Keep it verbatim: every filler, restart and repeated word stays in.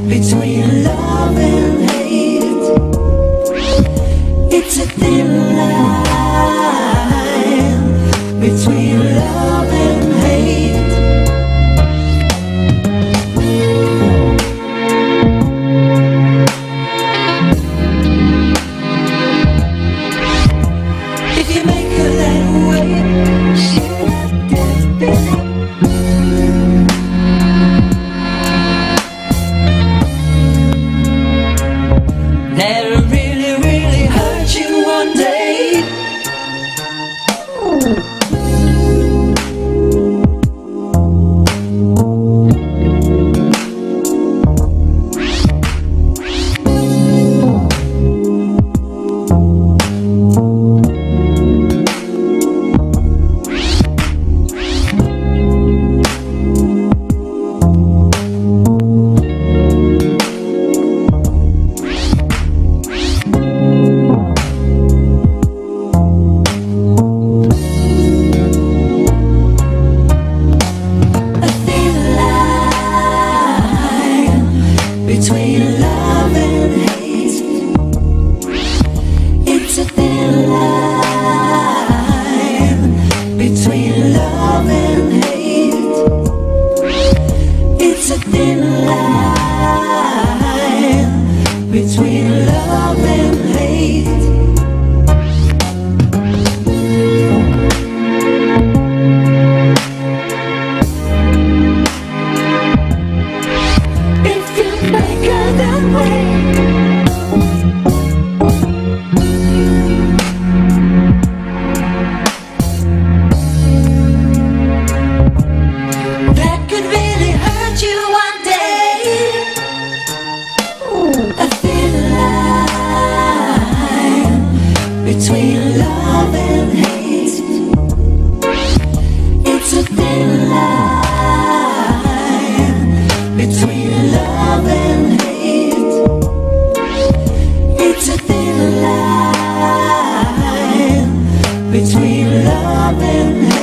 between love and hate. It's a thin line between love and hate. If you make her that way, she'll get busy. That'll really, really hurt you one day. Between love and hate, it's a thin line. Between love and hate, it's a thin line. Between love and hate. That could really hurt you one day. A thin line between love and hate. It's a thin line between love and hate. It's a thin line between love and hate.